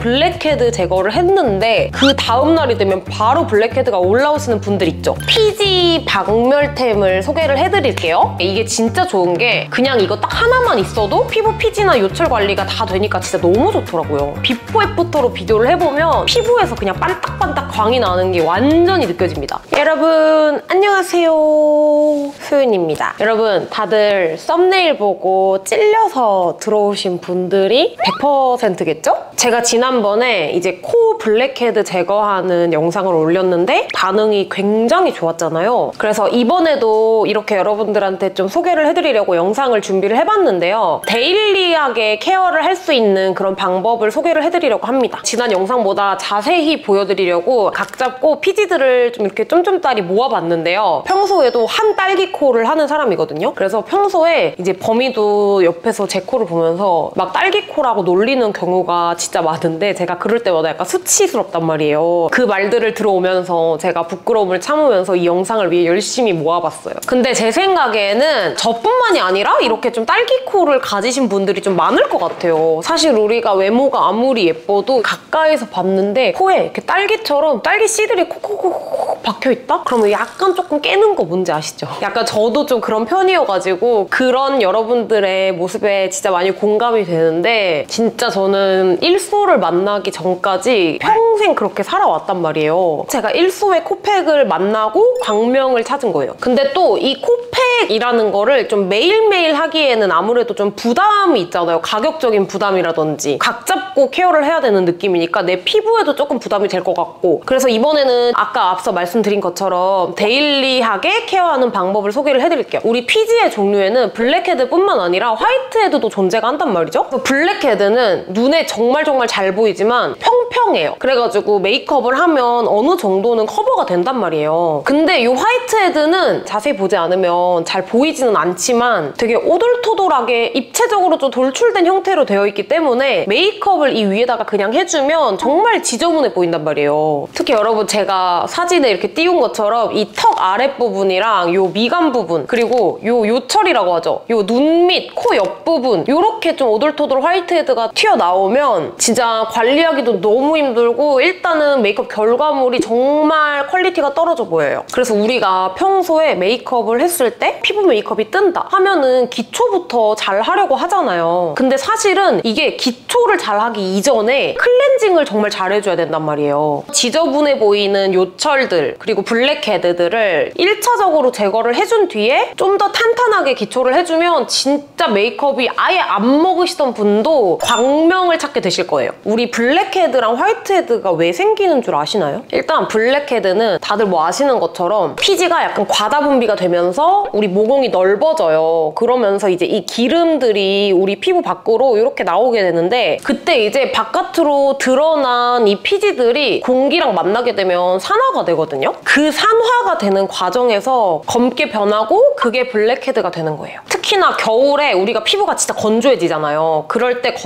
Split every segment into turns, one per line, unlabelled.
블랙헤드 제거를 했는데 그 다음날이 되면 바로 블랙헤드가 올라오시는 분들 있죠. 피지 박멸템을 소개를 해드릴게요. 이게 진짜 좋은 게 그냥 이거 딱 하나만 있어도 피부 피지나 요철 관리가 다 되니까 진짜 너무 좋더라고요. 비포 애프터로 비교를 해보면 피부에서 그냥 반딱반딱 광이 나는 게 완전히 느껴집니다. 여러분 안녕하세요, 소윤입니다. 여러분 다들 썸네일 보고 찔려서 들어오신 분들이 100%겠죠? 제가 지난번에 이제 코 블랙헤드 제거하는 영상을 올렸는데 반응이 굉장히 좋았잖아요. 그래서 이번에도 이렇게 여러분들한테 좀 소개를 해드리려고 영상을 준비를 해봤는데요. 데일리하게 케어를 할 수 있는 그런 방법을 소개를 해드리려고 합니다. 지난 영상보다 자세히 보여드리려고 각 잡고 피지들을 좀 이렇게 쫌쫌따리 모아봤는데요. 평소에도 한 딸기 코를 하는 사람이거든요. 그래서 평소에 이제 범이도 옆에서 제 코를 보면서 막 딸기 코라고 놀리는 경우가 진짜 많은데 제가 그럴 때마다 약간 수치스럽단 말이에요. 그 말들을 들어오면서 제가 부끄러움을 참으면서 이 영상을 위해 열심히 모아봤어요. 근데 제 생각에는 저뿐만이 아니라 이렇게 좀 딸기 코를 가지신 분들이 좀 많을 것 같아요. 사실 우리가 외모가 아무리 예뻐도 가까이서 봤는데 코에 이렇게 딸기처럼 딸기 씨들이 콕콕콕 박혀있다? 그러면 약간 조금 깨는 거 뭔지 아시죠? 약간 저도 좀 그런 편이어가지고 그런 여러분들의 모습에 진짜 많이 공감이 되는데 진짜 저는 일소를 만나기 전까지 평생 그렇게 살아왔단 말이에요. 제가 일소의 코팩을 만나고 광명을 찾은 거예요. 근데 또 이 코팩이라는 거를 좀 매일매일 하기에는 아무래도 좀 부담이 있잖아요. 가격적인 부담이라든지 각 잡고 케어를 해야 되는 느낌이니까 내 피부에도 조금 부담이 될 것 같고, 그래서 이번에는 아까 앞서 말씀드린 것처럼 데일리하게 케어하는 방법을 소개를 해드릴게요. 우리 피지의 종류에는 블랙헤드뿐만 아니라 화이트헤드도 존재가 한단 말이죠. 블랙헤드는 눈에 정말 잘 보이지만 평평해요. 그래가지고 메이크업을 하면 어느 정도는 커버가 된단 말이에요. 근데 이 화이트헤드는 자세히 보지 않으면 잘 보이지는 않지만 되게 오돌토돌하게 입체적으로 좀 돌출된 형태로 되어 있기 때문에 메이크업을 이 위에다가 그냥 해주면 정말 지저분해 보인단 말이에요. 특히 여러분 제가 사진에 이렇게 띄운 것처럼 이 턱 아랫부분이랑 요 미간 부분, 그리고 요 요철이라고 하죠. 요 눈 밑, 코 옆부분 요렇게 좀 오돌토돌 화이트헤드가 튀어나오면 진짜 관리하기도 너무 힘들고 일단은 메이크업 결과물이 정말 퀄리티가 떨어져 보여요. 그래서 우리가 평소에 메이크업을 했을 때 피부 메이크업이 뜬다 하면은 기초부터 잘 하려고 하잖아요. 근데 사실은 이게 기초를 잘 하기 이전에 클렌징을 정말 잘 해줘야 된단 말이에요. 지저분해 보이는 요철들 그리고 블랙헤드들을 1차적으로 제거를 해준 뒤에 좀 더 탄탄하게 기초를 해주면 진짜 메이크업이 아예 안 먹으시던 분도 광명을 찾게 되실 거예요. 우리 블랙헤드랑 화이트헤드가 왜 생기는 줄 아시나요? 일단 블랙헤드는 다들 뭐 아시는 것처럼 피지가 약간 과다 분비가 되면서 우리 모공이 넓어져요. 그러면서 이제 이 기름들이 우리 피부 밖으로 이렇게 나오게 되는데 그때 이제 바깥으로 드러난 이 피지들이 공기랑 만나게 되면 산화가 되거든요. 그 산화가 되는 과정에서 검게 변하고 그게 블랙헤드가 되는 거예요. 특히나 겨울에 우리가 피부가 진짜 건조해지잖아요. 그럴 때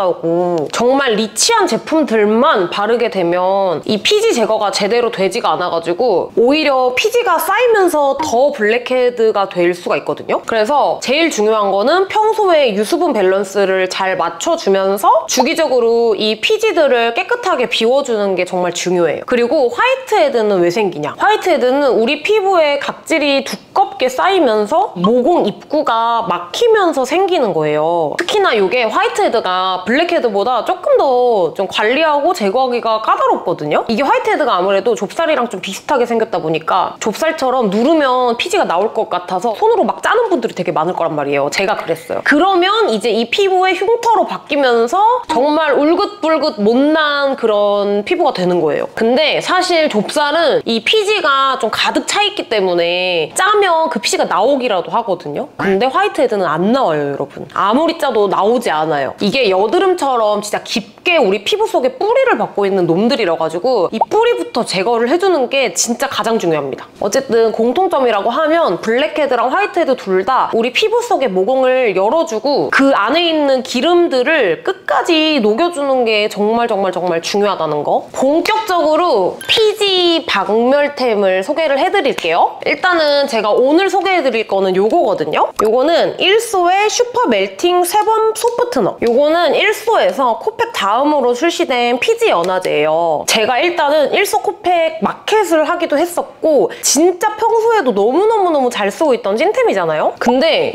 건조하다고 정말 리치한 제품들만 바르게 되면 이 피지 제거가 제대로 되지가 않아가지고 오히려 피지가 쌓이면서 더 블랙헤드가 될 수가 있거든요. 그래서 제일 중요한 거는 평소에 유수분 밸런스를 잘 맞춰주면서 주기적으로 이 피지들을 깨끗하게 비워주는 게 정말 중요해요. 그리고 화이트헤드는 왜 생기냐? 화이트헤드는 우리 피부에 각질이 두껍게 쌓이면서 모공 입구가 막히면서 생기는 거예요. 특히나 이게 화이트헤드가 블랙헤드보다 조금 더 좀 관리하고 제거하기가 까다롭거든요. 이게 화이트헤드가 아무래도 좁쌀이랑 좀 비슷하게 생겼다 보니까 좁쌀처럼 누르면 피지가 나올 것 같아서 손으로 막 짜는 분들이 되게 많을 거란 말이에요. 제가 그랬어요. 그러면 이제 이 피부의 흉터로 바뀌면서 정말 울긋불긋 못난 그런 피부가 되는 거예요. 근데 사실 좁쌀은 이 피지가 좀 가득 차 있기 때문에 짜면 그 피지가 나오기라도 하거든요. 근데 화이트헤드는 안 나와요, 여러분. 아무리 짜도 나오지 않아요. 이게 여드름처럼 진짜 깊게 우리 피부 속에 뿌리를 받고 있는 놈들이라 가지고 이 뿌리부터 제거를 해주는 게 진짜 가장 중요합니다. 어쨌든 공통점이라고 하면 블랙헤드랑 화이트헤드 둘 다 우리 피부 속의 모공을 열어주고 그 안에 있는 기름들을 끝까지 녹여주는 게 정말 중요하다는 거. 본격적으로 피지 박멸템을 소개를 해드릴게요. 일단은 제가 오늘 소개해드릴 거는 요거거든요. 요거는 1소의 슈퍼 멜팅 세범 소프 토너. 요거는 1소에서 코팩 다음으로 출시된 피지 연화제예요. 제가 일단은 1소 코팩 마켓을 하기도 했었고 진짜 평소에도 너무너무너무 잘 쓰고 있던 찐템이잖아요. 근데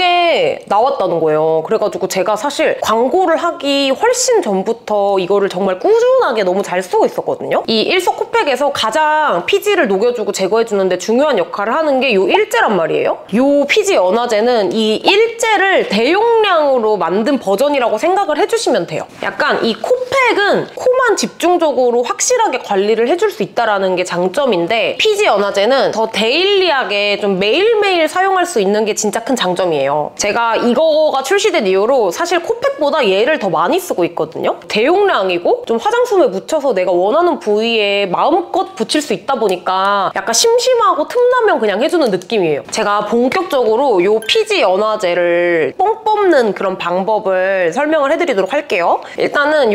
요게 나왔다는 거예요. 그래가지고 제가 사실 광고를 하기 훨씬 전부터 이거를 정말 꾸준하게 너무 잘 쓰고 있었거든요. 이 1소 코팩에서 가장 피지를 녹여주고 제거해주는데 중요한 역할을 하는 게 요 일제란 말이에요. 요 피지 연화제는 이 일제를 대용량으로 만든 버전이라고 생각을 해주시면 돼요. 약간 이 코팩은 코만 집중적으로 확실하게 관리를 해줄 수 있다는 게 장점인데 피지 연화제는 더 데일리하게 좀 매일매일 사용할 수 있는 게 진짜 큰 장점이에요. 제가 이거가 출시된 이후로 사실 코팩보다 얘를 더 많이 쓰고 있거든요. 대용량이고 좀 화장솜에 묻혀서 내가 원하는 부위에 마음껏 붙일 수 있다 보니까 약간 심심하고 틈나면 그냥 해주는 느낌이에요. 제가 본격적으로 이 피지 연화제를 뽕 뽑는 그런 방법을 설명을 해드리도록 할게요. 일단은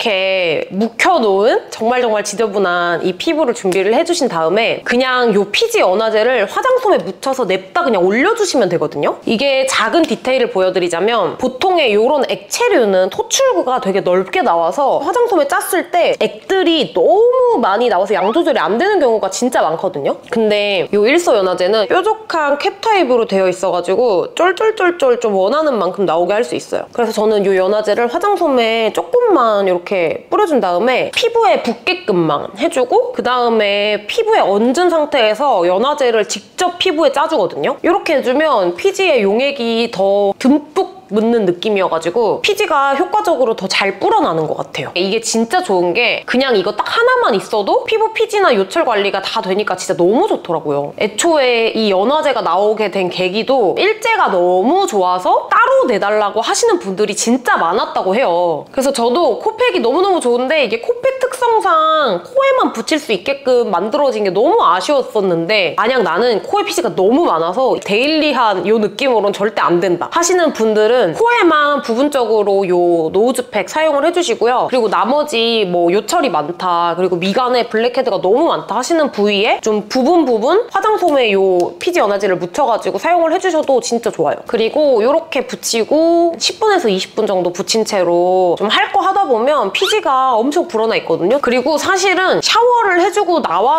이렇게 묵혀놓은 정말 지저분한 이 피부를 준비를 해주신 다음에 그냥 이 피지 연화제를 화장솜에 묻혀서 냅다 그냥 올려주시면 되거든요. 이게 작은 디테일을 보여드리자면 보통의 이런 액체류는 토출구가 되게 넓게 나와서 화장솜에 짰을 때 액들이 너무 많이 나와서 양 조절이 안 되는 경우가 진짜 많거든요. 근데 이 1소 연화제는 뾰족한 캡 타입으로 되어 있어가지고 쫄쫄쫄쫄 좀 원하는 만큼 나오게 할 수 있어요. 그래서 저는 이 연화제를 화장솜에 조금만 이렇게 뿌려준 다음에 피부에 붙게끔만 해주고 그 다음에 피부에 얹은 상태에서 연화제를 직접 피부에 짜주거든요. 이렇게 해주면 피지의 용액이 더 듬뿍 묻는 느낌이어가지고 피지가 효과적으로 더 잘 불어나는 것 같아요. 이게 진짜 좋은 게 그냥 이거 딱 하나만 있어도 피부 피지나 요철 관리가 다 되니까 진짜 너무 좋더라고요. 애초에 이 연화제가 나오게 된 계기도 일제가 너무 좋아서 따로 내달라고 하시는 분들이 진짜 많았다고 해요. 그래서 저도 코팩이 너무너무 좋은데 이게 코팩 특성상 코에만 붙일 수 있게끔 만들어진 게 너무 아쉬웠었는데 만약 나는 코에 피지가 너무 많아서 데일리한 이 느낌으로는 절대 안 된다 하시는 분들은 코에만 부분적으로 요 노즈팩 사용을 해주시고요. 그리고 나머지 뭐 요철이 많다 그리고 미간에 블랙헤드가 너무 많다 하시는 부위에 좀 부분 화장솜에 요 피지 연화제를 묻혀가지고 사용을 해주셔도 진짜 좋아요. 그리고 이렇게 붙이고 10분에서 20분 정도 붙인 채로 좀 할 거 하다 보면 피지가 엄청 불어나 있거든요. 그리고 사실은 샤워를 해주고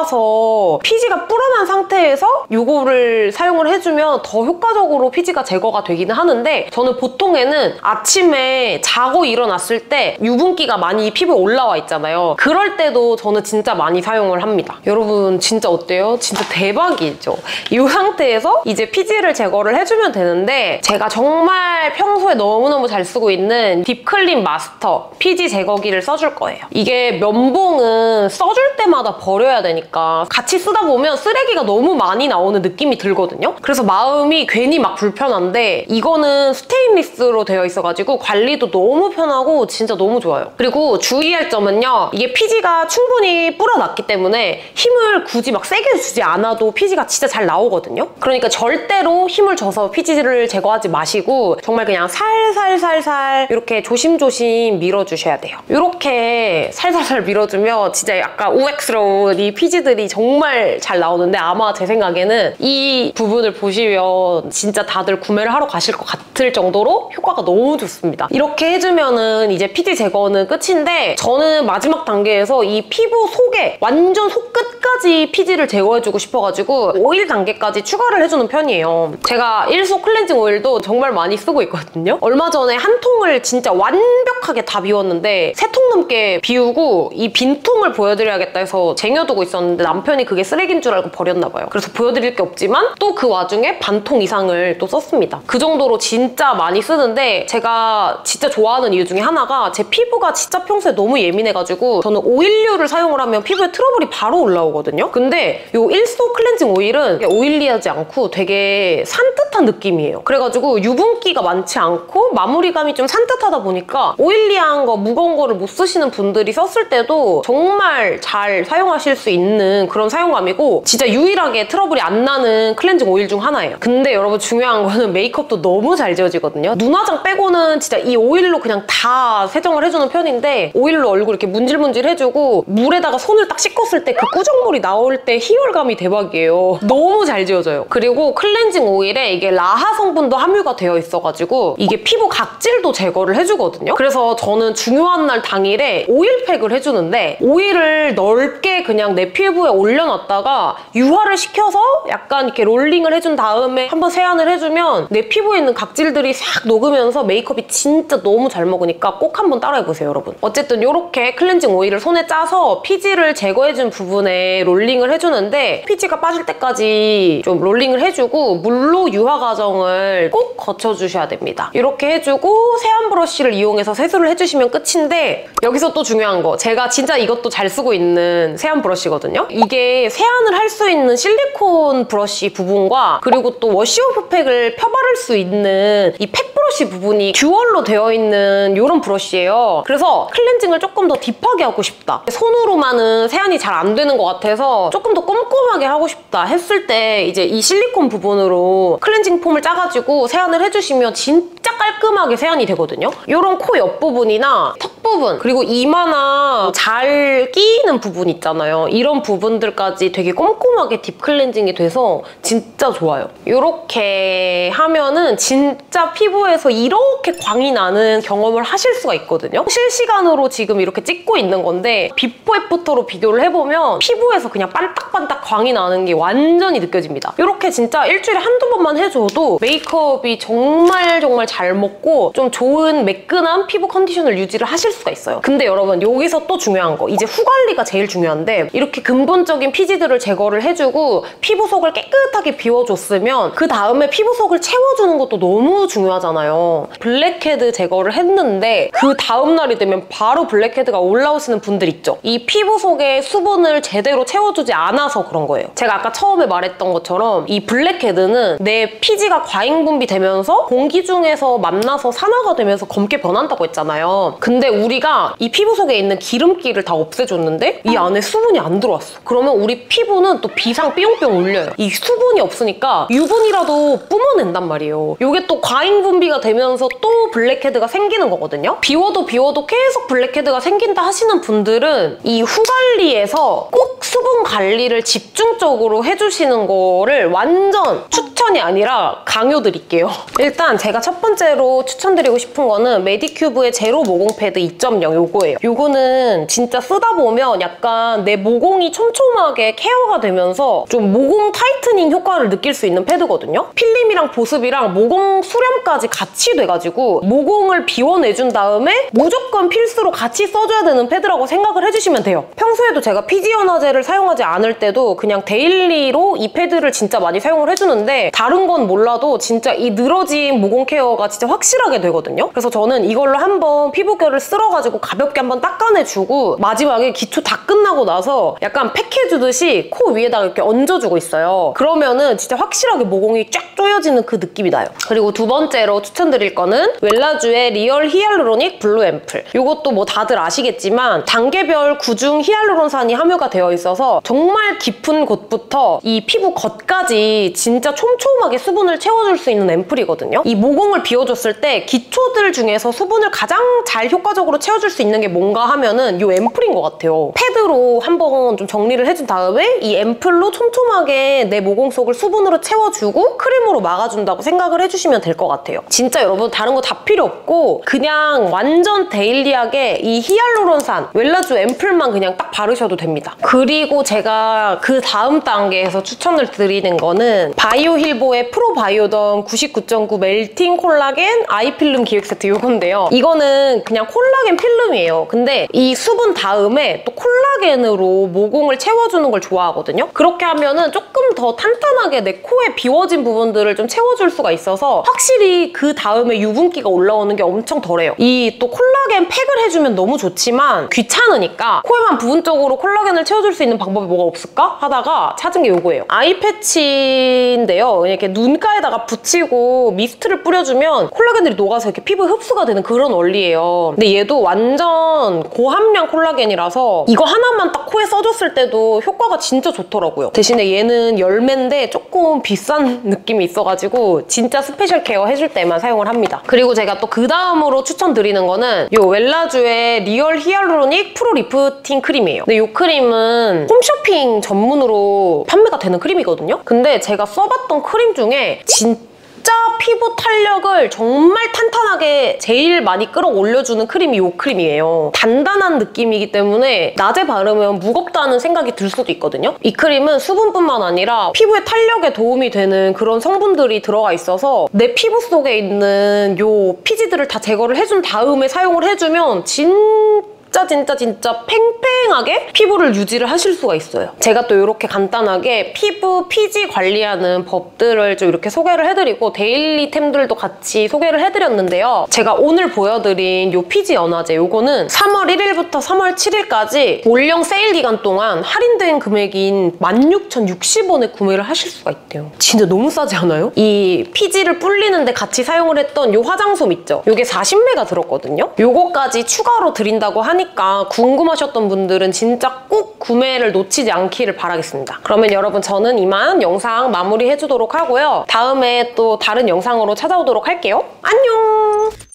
나와서 피지가 불어난 상태에서 요거를 사용을 해주면 더 효과적으로 피지가 제거가 되기는 하는데 저는 보통에는 아침에 자고 일어났을 때 유분기가 많이 피부에 올라와 있잖아요. 그럴 때도 저는 진짜 많이 사용을 합니다. 여러분 진짜 어때요? 진짜 대박이죠? 이 상태에서 이제 피지를 제거를 해주면 되는데 제가 정말 평소에 너무너무 잘 쓰고 있는 딥클린 마스터 피지 제거기를 써줄 거예요. 이게 면봉은 써줄 때마다 버려야 되니까 같이 쓰다 보면 쓰레기가 너무 많이 나오는 느낌이 들거든요. 그래서 마음이 괜히 막 불편한데 이거는 스테인리스로 되어 있어가지고 관리도 너무 편하고 진짜 너무 좋아요. 그리고 주의할 점은요. 이게 피지가 충분히 불어났기 때문에 힘을 굳이 막 세게 주지 않아도 피지가 진짜 잘 나오거든요. 그러니까 절대로 힘을 줘서 피지를 제거하지 마시고 정말 그냥 살살살살 이렇게 조심조심 밀어주셔야 돼요. 이렇게 살살살 밀어주면 진짜 약간 우엑스러운 이 피지들이 정말 잘 나오는데 아마 제 생각에는 이 부분을 보시면 진짜 다들 구매를 하러 가실 것 같을 정도로 효과가 너무 좋습니다. 이렇게 해주면은 이제 피지 제거는 끝인데 저는 마지막 단계에서 이 피부 속에 완전 속끝까지 피지를 제거해주고 싶어가지고 오일 단계까지 추가를 해주는 편이에요. 제가 1소 클렌징 오일도 정말 많이 쓰고 있거든요. 얼마 전에 한 통을 진짜 완벽하게 다 비웠는데 3통 넘게 비우고 이 빈통을 보여드려야겠다 해서 쟁여두고 있었는데 남편이 그게 쓰레기인 줄 알고 버렸나 봐요. 그래서 보여드릴 게 없지만 또 그 와중에 반통 이상을 또 썼습니다. 그 정도로 진짜 많이 쓰는데 제가 진짜 좋아하는 이유 중에 하나가 제 피부가 진짜 평소에 너무 예민해가지고 저는 오일류를 사용을 하면 피부에 트러블이 바로 올라오거든요. 근데 이 1소 클렌징 오일은 오일리하지 않고 되게 산뜻한 느낌이에요. 그래가지고 유분기가 많지 않고 마무리감이 좀 산뜻하다 보니까 오일리한 거, 무거운 거를 못 쓰시는 분들이 썼을 때도 정말 잘 사용하실 수 있는 그런 사용감이고 진짜 유일하게 트러블이 안 나는 클렌징 오일 중 하나예요. 근데 여러분 중요한 거는 메이크업도 너무 잘 지워지거든요. 되거든요. 눈화장 빼고는 진짜 이 오일로 그냥 다 세정을 해주는 편인데 오일로 얼굴 이렇게 문질문질 해주고 물에다가 손을 딱 씻었을 때 그 꾸정물이 나올 때 희열감이 대박이에요. 너무 잘 지워져요. 그리고 클렌징 오일에 이게 라하 성분도 함유가 되어 있어가지고 이게 피부 각질도 제거를 해주거든요. 그래서 저는 중요한 날 당일에 오일팩을 해주는데 오일을 넓게 그냥 내 피부에 올려놨다가 유화를 시켜서 약간 이렇게 롤링을 해준 다음에 한번 세안을 해주면 내 피부에 있는 각질들이 싹 녹으면서 메이크업이 진짜 너무 잘 먹으니까 꼭 한번 따라해보세요, 여러분. 어쨌든 이렇게 클렌징 오일을 손에 짜서 피지를 제거해준 부분에 롤링을 해주는데 피지가 빠질 때까지 좀 롤링을 해주고 물로 유화 과정을 꼭 거쳐주셔야 됩니다. 이렇게 해주고 세안 브러쉬를 이용해서 세수를 해주시면 끝인데 여기서 또 중요한 거, 제가 진짜 이것도 잘 쓰고 있는 세안 브러쉬거든요. 이게 세안을 할 수 있는 실리콘 브러쉬 부분과 그리고 또 워시오프 팩을 펴바를 수 있는 이 팩 브러쉬 부분이 듀얼로 되어 있는 이런 브러쉬예요. 그래서 클렌징을 조금 더 딥하게 하고 싶다, 손으로만은 세안이 잘 안 되는 것 같아서 조금 더 꼼꼼하게 하고 싶다 했을 때 이제 이 실리콘 부분으로 클렌징 폼을 짜가지고 세안을 해주시면 진짜 깔끔하게 세안이 되거든요. 이런 코 옆부분이나 턱 부분 그리고 이마나 잘 끼이는 부분 있잖아요. 이런 부분들까지 되게 꼼꼼하게 딥 클렌징이 돼서 진짜 좋아요. 이렇게 하면은 진짜 피부에서 이렇게 광이 나는 경험을 하실 수가 있거든요. 실시간으로 지금 이렇게 찍고 있는 건데 비포 애프터로 비교를 해보면 피부에서 그냥 반딱반딱 광이 나는 게 완전히 느껴집니다. 이렇게 진짜 일주일에 한두 번만 해줘도 메이크업이 정말 잘 먹고 좀 좋은 매끈한 피부 컨디션을 유지를 하실 수가 있어요. 근데 여러분 여기서 또 중요한 거, 이제 후 관리가 제일 중요한데 이렇게 근본적인 피지들을 제거를 해주고 피부 속을 깨끗하게 비워줬으면 그 다음에 피부 속을 채워주는 것도 너무 중요하잖아요. 블랙헤드 제거를 했는데 그 다음날이 되면 바로 블랙헤드가 올라오시는 분들 있죠. 이 피부 속에 수분을 제대로 채워주지 않아서 그런 거예요. 제가 아까 처음에 말했던 것처럼 이 블랙헤드는 내 피지가 과잉 분비되면서 공기 중에서 만나서 산화가 되면서 검게 변한다고 했잖아요. 근데 우리가 이 피부 속에 있는 기름기를 다 없애줬는데 이 안에 수분이 안 들어왔어. 그러면 우리 피부는 또 비상 삐용삐용 울려요. 이 수분이 없으니까 유분이라도 뿜어낸단 말이에요. 이게 또 과잉 분비가 되면서 또 블랙헤드가 생기는 거거든요. 비워도 계속 블랙헤드가 생긴다 하시는 분들은 이 후 관리에서 꼭 수분 관리를 집중적으로 해주시는 거를 완전 추천이 아니라 강요드릴게요. 일단 제가 첫 번째로 추천드리고 싶은 거는 메디큐브의 제로 모공 패드 2.0 요거예요. 요거는 진짜 쓰다 보면 약간 내 모공이 촘촘하게 케어가 되면서 좀 모공 타이트닝 효과를 느낄 수 있는 패드거든요. 필름이랑 보습이랑 모공 수렴까지 같이 돼가지고 모공을 비워내준 다음에 무조건 필수로 같이 써줘야 되는 패드라고 생각을 해주시면 돼요. 평소에도 제가 피지 연화제를 사용하지 않을 때도 그냥 데일리로 이 패드를 진짜 많이 사용을 해주는데 다른 건 몰라도 진짜 이 늘어진 모공 케어가 진짜 확실하게 되거든요. 그래서 저는 이걸로 한번 피부결을 쓸어가지고 가볍게 한번 닦아내주고 마지막에 기초 다 끝나고 나서 약간 팩해주듯이 코 위에다가 이렇게 얹어주고 있어요. 그러면은 진짜 확실하게 모공이 쫙 조여지는 그 느낌이 나요. 그리고 두 번째로 추천드릴 거는 웰라쥬의 리얼 히알루로닉 블루 앰플. 이것도 뭐 다들 아시겠지만 단계별 구중 히알루론산이 함유가 되어 있어서 정말 깊은 곳부터 이 피부 겉까지 진짜 촘촘하게 수분을 채워줄 수 있는 앰플이거든요. 이 모공을 비워줬을 때 기초들 중에서 수분을 가장 잘 효과적으로 채워줄 수 있는 게 뭔가 하면은 이 앰플인 것 같아요. 패드로 한번 좀 정리를 해준 다음에 이 앰플로 촘촘하게 내 모공 속을 수분으로 채워주고 크림으로 막아준다고 생각을 해주시면 될 것 같아요. 진짜 여러분 다른 거 다 필요 없고 그냥 완전 데일리하게 이 히알루론산 웰라쥬 앰플만 그냥 딱 바르셔도 됩니다. 그리고 제가 그 다음 단계에서 추천을 드리는 거는 바이오힐보의 프로바이오던 99.9 멜팅 콜라겐 아이필름 기획 세트 이건데요. 이거는 그냥 콜라겐 필름이에요. 근데 이 수분 다음에 또 콜라겐으로 모공을 채워주는 걸 좋아하거든요. 그렇게 하면은 조금 더 탄탄하게 내 코에 비워진 부분들을 좀 채워줄 수가 있어서 확실히 그 다음에 유분기가 올라오는 게 엄청 덜해요. 이 또 콜라겐 팩을 해주면 너무 좋지만 귀찮으니까 코에만 부분적으로 콜라겐을 채워줄 수 있는 방법이 뭐가 없을까 하다가 찾은 게 이거예요. 아이 패치인데요. 해서 이렇게 눈가에다가 붙이고 미스트를 뿌려주면 콜라겐들이 녹아서 이렇게 피부에 흡수가 되는 그런 원리예요. 근데 얘도 완전 고함량 콜라겐이라서 이거 하나만 딱 코에 써줬을 때도 효과가 진짜 좋더라고요. 대신에 얘는 열매인데 조금 비싼 느낌이 있어가지고 진짜 스페셜 케어 해줄 때만 사용을 합니다. 그리고 제가 또 그 다음으로 추천드리는 거는 이 웰라쥬의 리얼 히알루로닉 프로 리프팅 크림이에요. 근데 이 크림은 홈쇼핑 전문으로 판매가 되는 크림이거든요. 근데 제가 써봤던 크림 중에 진짜 피부 탄력을 정말 탄탄하게 제일 많이 끌어올려주는 크림이 이 크림이에요. 단단한 느낌이기 때문에 낮에 바르면 무겁다는 생각이 들 수도 있거든요. 이 크림은 수분뿐만 아니라 피부의 탄력에 도움이 되는 그런 성분들이 들어가 있어서 내 피부 속에 있는 이 피지들을 다 제거를 해준 다음에 사용을 해주면 진짜 팽팽하게 피부를 유지를 하실 수가 있어요. 제가 또 이렇게 간단하게 피부 피지 관리하는 법들을 좀 이렇게 소개를 해드리고 데일리템들도 같이 소개를 해드렸는데요. 제가 오늘 보여드린 이 피지 연화제 이거는 3월 1일부터 3월 7일까지 올영 세일 기간 동안 할인된 금액인 16,060원에 구매를 하실 수가 있대요. 진짜 너무 싸지 않아요? 이 피지를 불리는데 같이 사용을 했던 이 화장솜 있죠? 이게 40매가 들었거든요? 이거까지 추가로 드린다고 하니까 궁금하셨던 분들은 진짜 꼭 구매를 놓치지 않기를 바라겠습니다. 그러면 여러분 저는 이만 영상 마무리해주도록 하고요. 다음에 또 다른 영상으로 찾아오도록 할게요. 안녕!